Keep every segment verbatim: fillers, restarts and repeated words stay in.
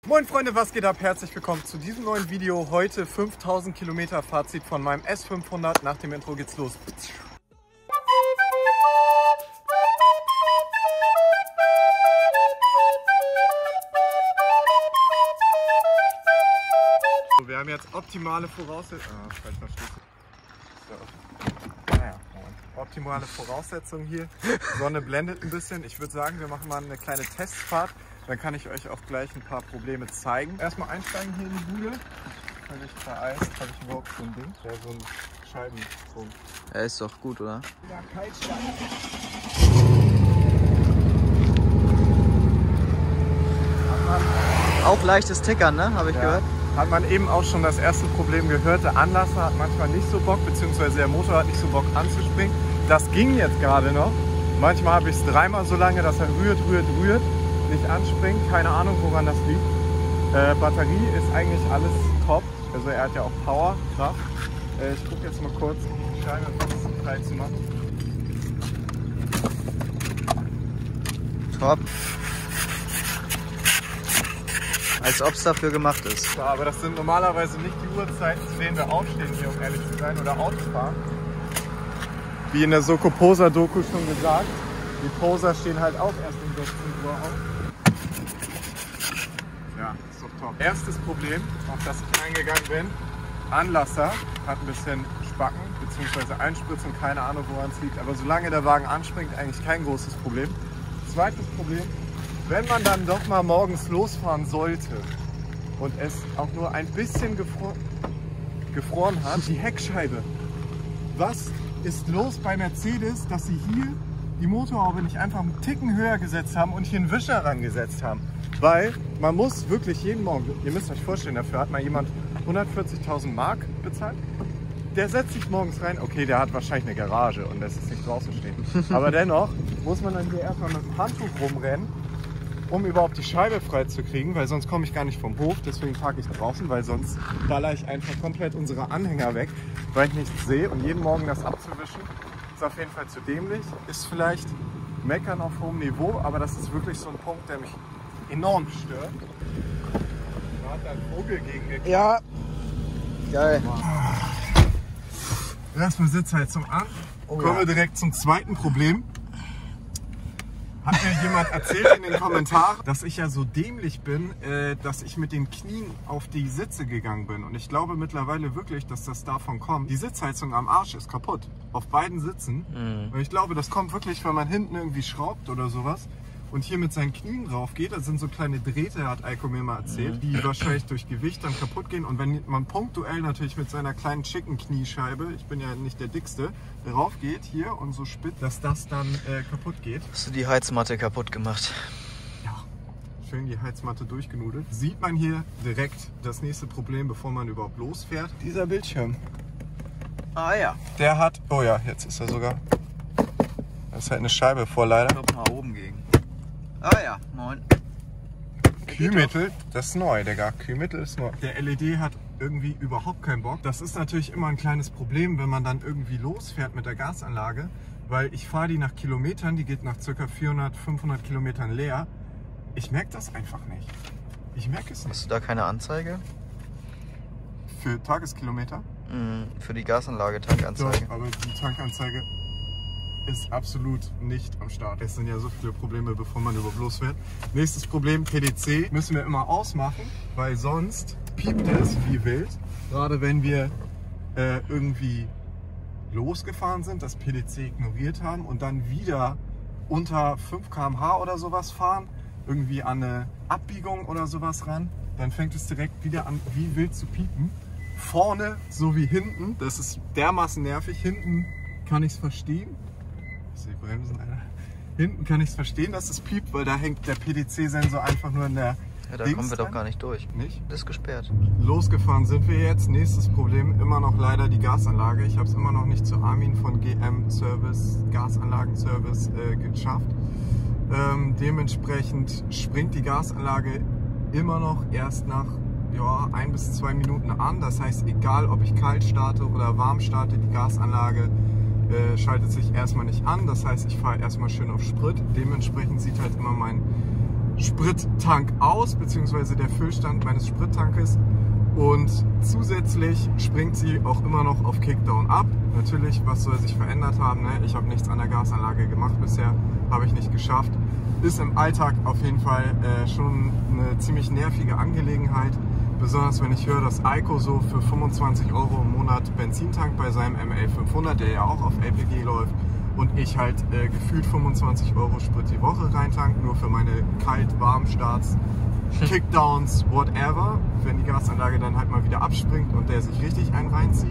Moin Freunde, was geht ab? Herzlich willkommen zu diesem neuen Video. Heute fünftausend Kilometer Fazit von meinem S fünfhundert. Nach dem Intro geht's los. Wir haben jetzt optimale Voraussetzungen. Ah, falsch verschlüsselt. So. Naja, optimale Voraussetzungen hier. Die Sonne blendet ein bisschen. Ich würde sagen, wir machen mal eine kleine Testfahrt. Dann kann ich euch auch gleich ein paar Probleme zeigen. Erstmal einsteigen hier in die Bude. Völlig vereist. Habe ich überhaupt so ein Ding? Ja, so ein Scheibenpunkt. Er ist doch gut, oder? Ja, Kaltstart. Auch leichtes Tickern, ne? Habe ich ja. gehört. Hat man eben auch schon das erste Problem gehört. Der Anlasser hat manchmal nicht so Bock, beziehungsweise der Motor hat nicht so Bock anzuspringen. Das ging jetzt gerade noch. Manchmal habe ich es dreimal so lange, dass er rührt, rührt, rührt. Nicht anspringt, keine Ahnung, woran das liegt. Äh, Batterie ist eigentlich alles top, also er hat ja auch Power, Kraft. Äh, ich gucke jetzt mal kurz, die Scheibe fast frei zu machen. Top. Als ob es dafür gemacht ist. Ja, aber das sind normalerweise nicht die Uhrzeiten, zu denen wir aufstehen hier, um ehrlich zu sein, oder Autos fahren. Wie in der Soko Poser Doku schon gesagt, die Poser stehen halt auch erst um sechzehn Uhr auf. Ja, ist doch top. Erstes Problem, auf das ich eingegangen bin, Anlasser hat ein bisschen Spacken bzw. Einspritzung, keine Ahnung woran es liegt, aber solange der Wagen anspringt, eigentlich kein großes Problem. Zweites Problem, wenn man dann doch mal morgens losfahren sollte und es auch nur ein bisschen gefro gefroren hat, die Heckscheibe. Was ist los bei Mercedes, dass sie hier die Motorhaube nicht einfach einen Ticken höher gesetzt haben und hier einen Wischer rangesetzt haben? Weil man muss wirklich jeden Morgen, ihr müsst euch vorstellen, dafür hat mal jemand hundertvierzigtausend Mark bezahlt. Der setzt sich morgens rein, okay, der hat wahrscheinlich eine Garage und lässt es nicht draußen stehen. Aber dennoch muss man dann hier erstmal mit dem Handtuch rumrennen, um überhaupt die Scheibe frei zu kriegen, weil sonst komme ich gar nicht vom Hof. Deswegen parke ich draußen, weil sonst baller ich einfach komplett unsere Anhänger weg, weil ich nichts sehe. Und jeden Morgen das abzuwischen, ist auf jeden Fall zu dämlich. Ist vielleicht meckern auf hohem Niveau, aber das ist wirklich so ein Punkt, der mich enorm stört. Da hat ein Vogel gegen mir. Ja. Geil. Erstmal Sitzheizung an. Oh, Kommen ja. wir direkt zum zweiten Problem. Hat mir jemand erzählt in den Kommentaren, dass ich ja so dämlich bin, äh, dass ich mit den Knien auf die Sitze gegangen bin. Und ich glaube mittlerweile wirklich, dass das davon kommt. Die Sitzheizung am Arsch ist kaputt. Auf beiden Sitzen. Mhm. Und ich glaube, das kommt wirklich, wenn man hinten irgendwie schraubt oder sowas und hier mit seinen Knien drauf geht. Das sind so kleine Drähte, hat Eiko mir mal erzählt, die wahrscheinlich durch Gewicht dann kaputt gehen. Und wenn man punktuell natürlich mit seiner kleinen schicken Kniescheibe, ich bin ja nicht der Dickste, drauf geht hier und so spitz, dass das dann äh, kaputt geht. Hast du die Heizmatte kaputt gemacht? Ja, schön die Heizmatte durchgenudelt. Sieht man hier direkt das nächste Problem, bevor man überhaupt losfährt. Dieser Bildschirm. Ah ja. Der hat, oh ja, jetzt ist er sogar, da ist halt eine Scheibe vor leider. Doch mal oben gegen. Ah ja, moin. Kühlmittel, das ist neu, Digga. Kühlmittel ist neu. Der L E D hat irgendwie überhaupt keinen Bock. Das ist natürlich immer ein kleines Problem, wenn man dann irgendwie losfährt mit der Gasanlage, weil ich fahre die nach Kilometern, die geht nach ca. vierhundert, fünfhundert Kilometern leer. Ich merke das einfach nicht. Ich merke es nicht. Hast du da keine Anzeige? Für Tageskilometer? Mhm, für die Gasanlage, Tankanzeige. Doch, aber die Tankanzeige ist absolut nicht am Start. Es sind ja so viele Probleme, bevor man überhaupt losfährt. Nächstes Problem, P D C müssen wir immer ausmachen, weil sonst piept es wie wild. Gerade wenn wir äh, irgendwie losgefahren sind, das P D C ignoriert haben und dann wieder unter fünf Kilometer pro Stunde oder sowas fahren, irgendwie an eine Abbiegung oder sowas ran, dann fängt es direkt wieder an, wie wild zu piepen. Vorne sowie hinten, das ist dermaßen nervig. Hinten kann ich es verstehen. Die Bremsen, Alter. Hinten kann ich es verstehen, dass es piept, weil da hängt der P D C-Sensor einfach nur in der Ja, da Dings kommen wir dran. doch gar nicht durch. Nicht? Das ist gesperrt. Losgefahren sind wir jetzt. Nächstes Problem, immer noch leider die Gasanlage. Ich habe es immer noch nicht zu Armin von G M Service, Gasanlagenservice äh, geschafft. Ähm, dementsprechend springt die Gasanlage immer noch erst nach ja, ein bis zwei Minuten an. Das heißt, egal ob ich kalt starte oder warm starte, die Gasanlage äh, schaltet sich erstmal nicht an. Das heißt, ich fahre erstmal schön auf Sprit. Dementsprechend sieht halt immer mein Sprittank aus, beziehungsweise der Füllstand meines Sprittankes. Und zusätzlich springt sie auch immer noch auf Kickdown ab. Natürlich, was soll sich verändert haben? Ne? Ich habe nichts an der Gasanlage gemacht bisher, habe ich nicht geschafft. Ist im Alltag auf jeden Fall äh, schon eine ziemlich nervige Angelegenheit. Besonders wenn ich höre, dass Eiko so für fünfundzwanzig Euro im Monat Benzin tankt bei seinem M L fünfhundert, der ja auch auf L P G läuft. Und ich halt äh, gefühlt fünfundzwanzig Euro Sprit die Woche reintank, nur für meine Kalt-Warm-Starts, Kickdowns, whatever, wenn die Gasanlage dann halt mal wieder abspringt und der sich richtig einen reinzieht.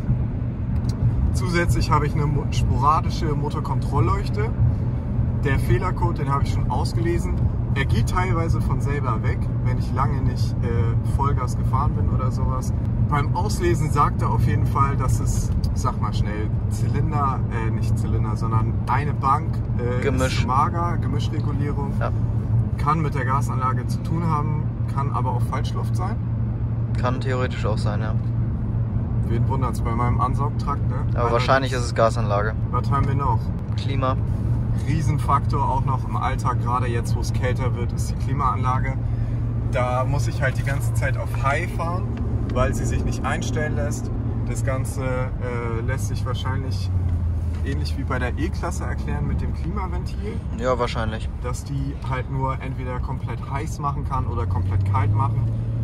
Zusätzlich habe ich eine sporadische Motorkontrollleuchte. Der Fehlercode, den habe ich schon ausgelesen. Er geht teilweise von selber weg, wenn ich lange nicht äh, Vollgas gefahren bin oder sowas. Beim Auslesen sagt er auf jeden Fall, dass es, sag mal schnell, Zylinder, äh, nicht Zylinder, sondern eine Bank, äh, Gemisch. ist mager, Gemischregulierung. Ja. Kann mit der Gasanlage zu tun haben, kann aber auch Falschluft sein. Kann theoretisch auch sein, ja. Wen wundert es bei meinem Ansaugtrakt, ne? Aber Einer, wahrscheinlich ist es Gasanlage. Was haben wir noch? Klima. Riesenfaktor auch noch im Alltag, gerade jetzt, wo es kälter wird, ist die Klimaanlage. Da muss ich halt die ganze Zeit auf High fahren, weil sie sich nicht einstellen lässt. Das Ganze äh, lässt sich wahrscheinlich ähnlich wie bei der E-Klasse erklären mit dem Klimaventil. Ja, wahrscheinlich. Dass die halt nur entweder komplett heiß machen kann oder komplett kalt machen.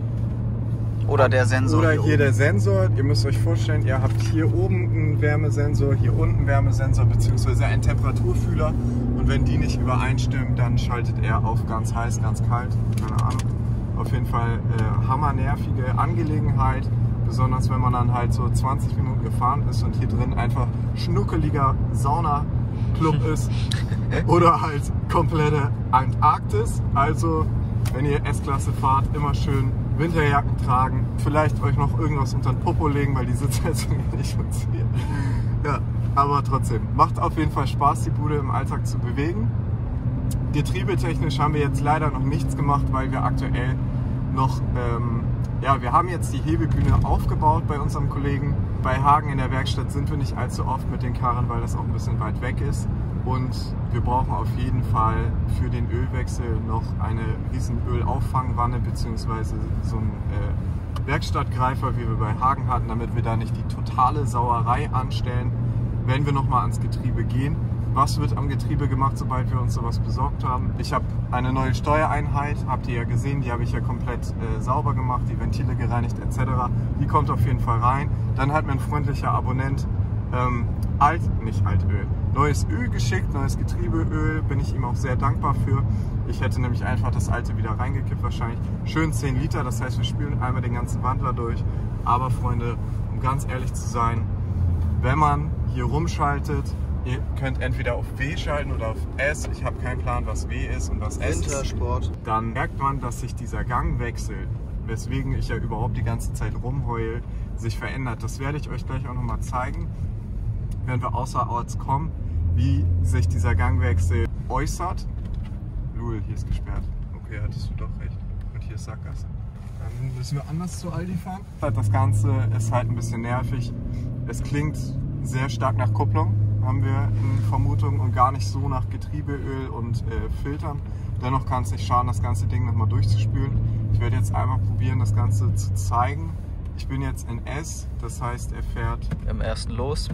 Oder der Sensor. Oder hier, hier oben. der Sensor. Ihr müsst euch vorstellen, ihr habt hier oben einen Wärmesensor, hier unten einen Wärmesensor bzw. einen Temperaturfühler. Und wenn die nicht übereinstimmen, dann schaltet er auf ganz heiß, ganz kalt. Keine Ahnung. Auf jeden Fall äh, hammernervige Angelegenheit. Besonders wenn man dann halt so zwanzig Minuten gefahren ist und hier drin einfach schnuckeliger Sauna-Club ist. Oder halt komplette Antarktis. Also wenn ihr S-Klasse fahrt, immer schön Winterjacken tragen, vielleicht euch noch irgendwas unter den Popo legen, weil die Sitzheizung nicht funktioniert. Ja, aber trotzdem, macht auf jeden Fall Spaß, die Bude im Alltag zu bewegen. Getriebetechnisch haben wir jetzt leider noch nichts gemacht, weil wir aktuell noch, ähm, ja, wir haben jetzt die Hebebühne aufgebaut bei unserem Kollegen. Bei Hagen in der Werkstatt sind wir nicht allzu oft mit den Karren, weil das auch ein bisschen weit weg ist. Und wir brauchen auf jeden Fall für den Ölwechsel noch eine riesen Ölauffangwanne bzw. so einen äh, Werkstattgreifer, wie wir bei Hagen hatten, damit wir da nicht die totale Sauerei anstellen, wenn wir nochmal ans Getriebe gehen. Was wird am Getriebe gemacht, sobald wir uns sowas besorgt haben? Ich habe eine neue Steuereinheit, habt ihr ja gesehen, die habe ich ja komplett äh, sauber gemacht, die Ventile gereinigt et cetera. Die kommt auf jeden Fall rein. Dann hat mir ein freundlicher Abonnent ähm, alt, nicht Altöl, neues Öl geschickt, neues Getriebeöl, bin ich ihm auch sehr dankbar für. Ich hätte nämlich einfach das alte wieder reingekippt wahrscheinlich. Schön zehn Liter, das heißt wir spülen einmal den ganzen Wandler durch. Aber Freunde, um ganz ehrlich zu sein, wenn man hier rumschaltet, ihr könnt entweder auf W schalten oder auf S, ich habe keinen Plan, was W ist und was S ist. Wintersport. Dann merkt man, dass sich dieser Gangwechsel, weswegen ich ja überhaupt die ganze Zeit rumheule, sich verändert. Das werde ich euch gleich auch nochmal zeigen, wenn wir außerorts kommen, wie sich dieser Gangwechsel äußert. Lul, hier ist gesperrt. Okay, hattest du doch recht. Und hier ist Sackgasse. Dann müssen wir anders zu Aldi fahren. Das Ganze ist halt ein bisschen nervig. Es klingt sehr stark nach Kupplung, haben wir in Vermutung, und gar nicht so nach Getriebeöl und äh, Filtern. Dennoch kann es nicht schaden, das ganze Ding nochmal durchzuspülen. Ich werde jetzt einmal probieren, das Ganze zu zeigen. Ich bin jetzt in S, das heißt, er fährt im ersten los.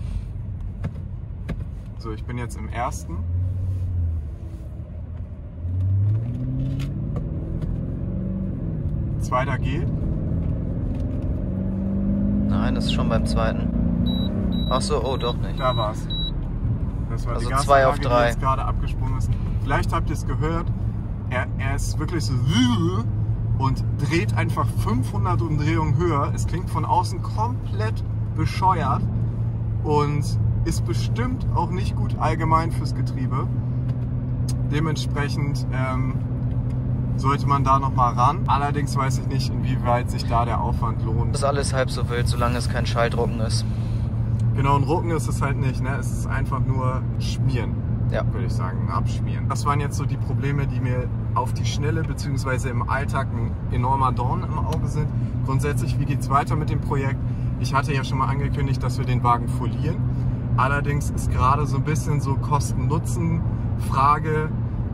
So, ich bin jetzt im ersten. Zweiter geht. Nein, das ist schon beim zweiten. Ach so, oh doch nicht. Da war's. Das war Also die zwei auf Gasanlage, drei. die jetzt gerade abgesprungen ist. Vielleicht habt ihr es gehört. Er, er ist wirklich so und dreht einfach fünfhundert Umdrehungen höher. Es klingt von außen komplett bescheuert und ist bestimmt auch nicht gut allgemein fürs Getriebe. Dementsprechend ähm, sollte man da noch mal ran. Allerdings weiß ich nicht, inwieweit sich da der Aufwand lohnt. Das ist alles halb so wild, solange es kein Schalldrucken ist. Genau, ein Rucken ist es halt nicht, ne? Es ist einfach nur Schmieren, ja, würde ich sagen, Abschmieren. Das waren jetzt so die Probleme, die mir auf die Schnelle bzw. im Alltag ein enormer Dorn im Auge sind. Grundsätzlich, wie geht es weiter mit dem Projekt? Ich hatte ja schon mal angekündigt, dass wir den Wagen folieren. Allerdings ist gerade so ein bisschen so Kosten-Nutzen-Frage.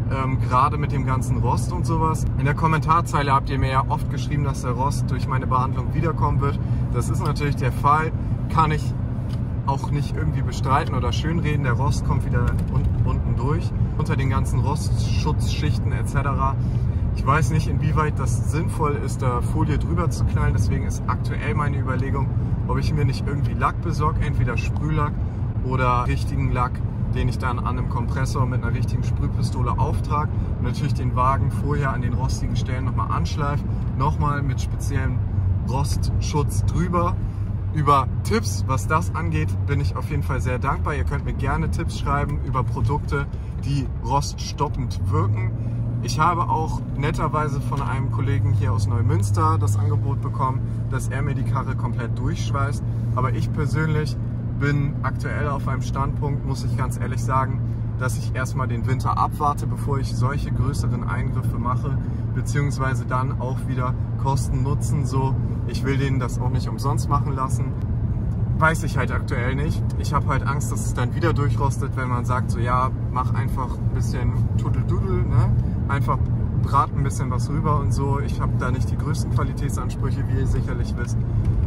ähm, gerade mit dem ganzen Rost und sowas. In der Kommentarzeile habt ihr mir ja oft geschrieben, dass der Rost durch meine Behandlung wiederkommen wird. Das ist natürlich der Fall, kann ich auch nicht irgendwie bestreiten oder schönreden. Der Rost kommt wieder unten, unten durch, unter den ganzen Rostschutzschichten et cetera. Ich weiß nicht, inwieweit das sinnvoll ist, da Folie drüber zu knallen. Deswegen ist aktuell meine Überlegung, ob ich mir nicht irgendwie Lack besorge, entweder Sprühlack oder richtigen Lack, den ich dann an einem Kompressor mit einer richtigen Sprühpistole auftrage. Und natürlich den Wagen vorher an den rostigen Stellen nochmal anschleife, nochmal mit speziellem Rostschutz drüber. Über Tipps, was das angeht, bin ich auf jeden Fall sehr dankbar. Ihr könnt mir gerne Tipps schreiben über Produkte, die roststoppend wirken. Ich habe auch netterweise von einem Kollegen hier aus Neumünster das Angebot bekommen, dass er mir die Karre komplett durchschweißt. Aber ich persönlich bin aktuell auf einem Standpunkt, muss ich ganz ehrlich sagen, dass ich erstmal den Winter abwarte, bevor ich solche größeren Eingriffe mache, beziehungsweise dann auch wieder Kosten nutzen. So, ich will denen das auch nicht umsonst machen lassen. Weiß ich halt aktuell nicht. Ich habe halt Angst, dass es dann wieder durchrostet, wenn man sagt, so ja, mach einfach ein bisschen Tudeldudel, ne? Einfach brat ein bisschen was rüber und so. Ich habe da nicht die größten Qualitätsansprüche, wie ihr sicherlich wisst.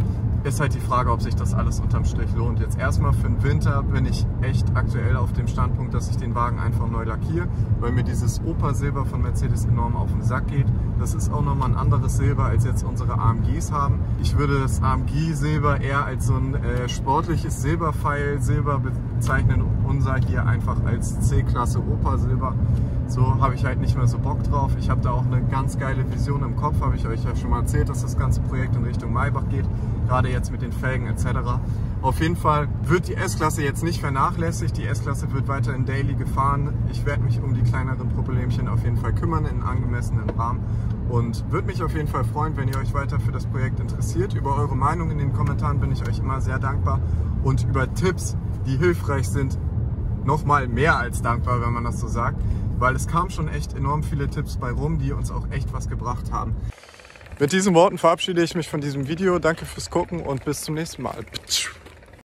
Ist halt die Frage, ob sich das alles unterm Strich lohnt. Jetzt erstmal für den Winter bin ich echt aktuell auf dem Standpunkt, dass ich den Wagen einfach neu lackiere, weil mir dieses Opa-Silber von Mercedes enorm auf den Sack geht. Das ist auch nochmal ein anderes Silber, als jetzt unsere A M Gs haben. Ich würde das A M G-Silber eher als so ein äh, sportliches Silberpfeil-Silber bezeichnen. Unser hier einfach als C-Klasse Opa-Silber. So habe ich halt nicht mehr so Bock drauf. Ich habe da auch eine ganz geile Vision im Kopf, habe ich euch ja schon mal erzählt, dass das ganze Projekt in Richtung Maybach geht. Gerade jetzt mit den Felgen et cetera. Auf jeden Fall wird die S-Klasse jetzt nicht vernachlässigt. Die S-Klasse wird weiter in Daily gefahren. Ich werde mich um die kleineren Problemchen auf jeden Fall kümmern in angemessenen Rahmen. Und würde mich auf jeden Fall freuen, wenn ihr euch weiter für das Projekt interessiert. Über eure Meinung in den Kommentaren bin ich euch immer sehr dankbar. Und über Tipps, die hilfreich sind, nochmal mehr als dankbar, wenn man das so sagt. Weil es kamen schon echt enorm viele Tipps bei rum, die uns auch echt was gebracht haben. Mit diesen Worten verabschiede ich mich von diesem Video. Danke fürs Gucken und bis zum nächsten Mal.